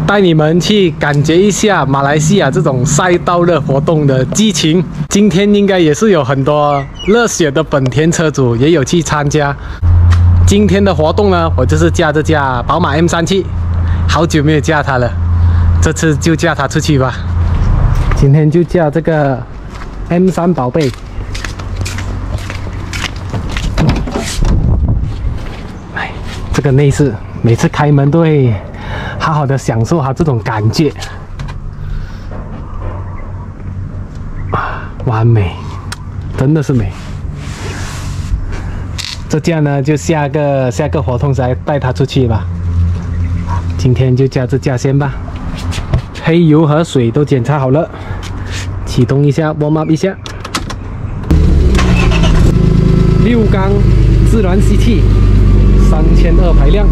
带你们去感觉一下马来西亚这种赛道热活动的激情。今天应该也是有很多热血的本田车主也有去参加。今天的活动呢，我就是驾这架宝马 M3去，好久没有驾它了，这次就驾它出去吧。今天就驾这个 M3 宝贝。哎，这个内饰每次开门都会好好的享受好这种感觉，完美，真的是美。这架呢，就下个活动再带它出去吧。今天就驾这架先吧。黑油和水都检查好了，启动一下 ，warm up 一下。6缸自然吸气，3200排量。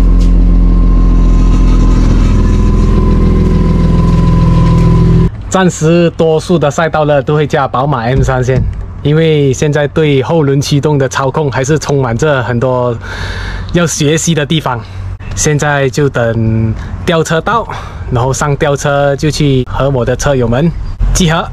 暂时多数的赛道热都会驾宝马 M3先，因为现在对后轮驱动的操控还是充满着很多要学习的地方。现在就等吊车到，然后上吊车就去和我的车友们集合。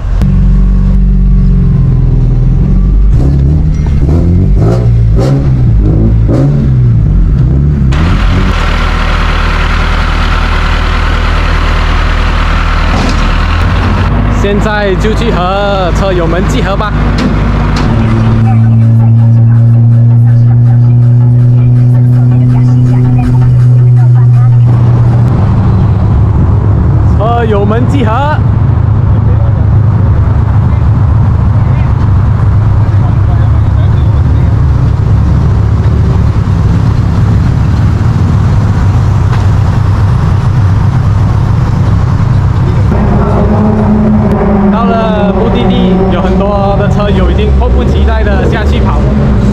现在就去和车友们集合吧。车友们集合。到了目的地，有很多的车友已经迫不及待的下去跑。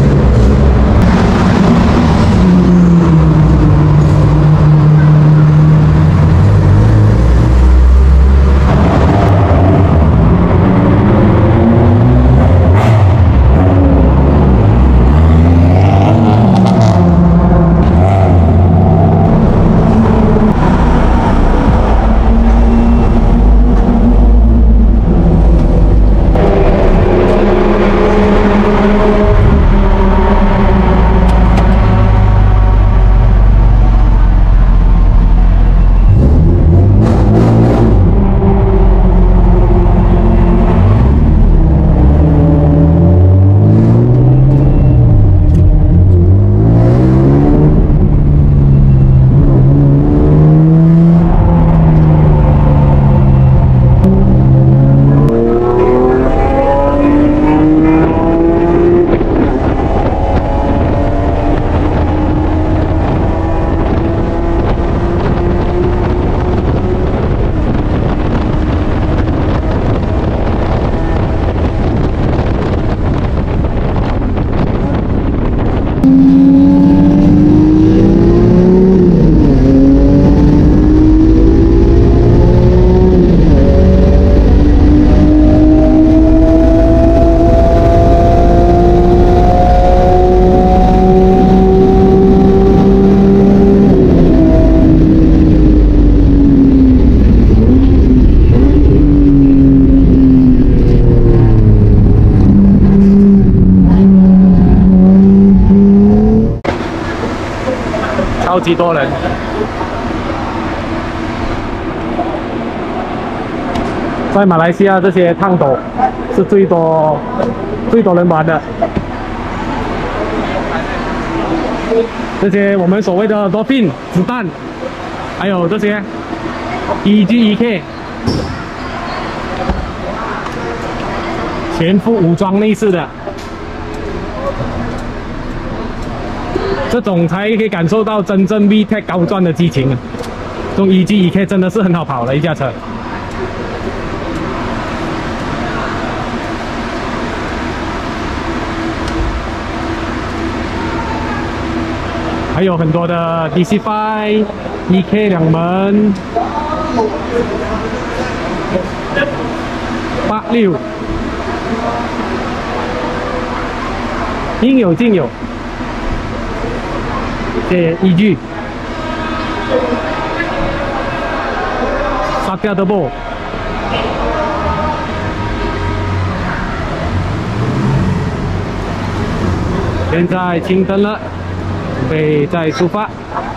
超级多人，在马来西亚这些烫斗是最多人玩的。这些我们所谓的 Dolphin 子弹，还有这些 EG1K 全副武装内饰的。这种才可以感受到真正 VTEC 高转的激情啊！这种 EG1K 真的是很好跑的一架车。还有很多的 DC5、EK 2门、86，应有尽有。这依据发表的不？现在青灯了，准备再出发。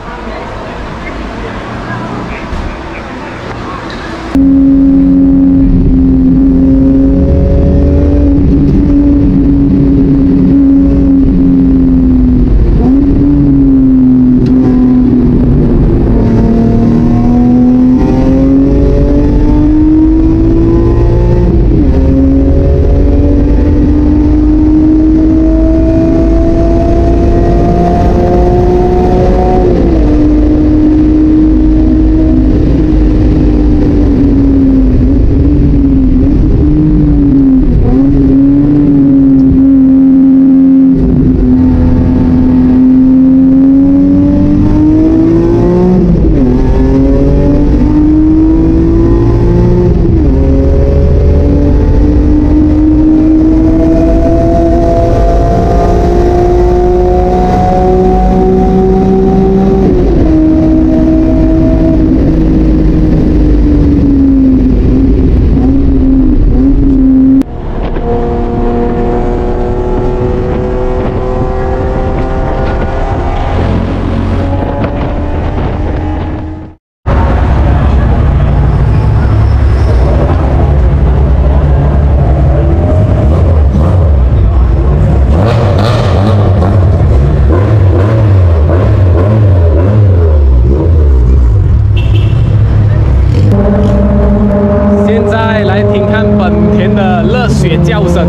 叫声。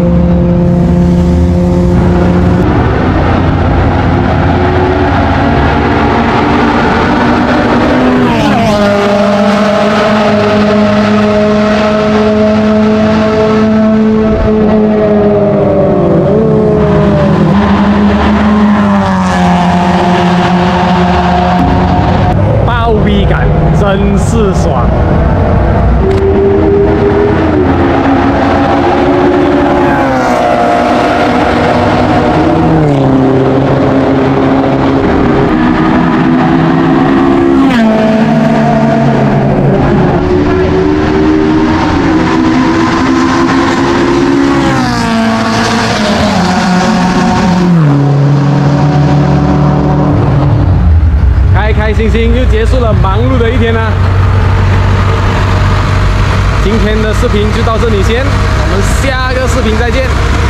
爆逼感真是爽。 开心心又结束了忙碌的一天啦！今天的视频就到这里先，我们下个视频再见。